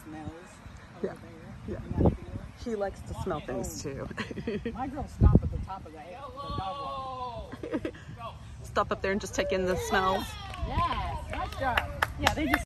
smells Yeah. over Yeah. there. In that field. He likes to smell things too. My girls stop at the top of the dog walk. Stop up there and just take in the smells. Yes, nice job. Yeah, they just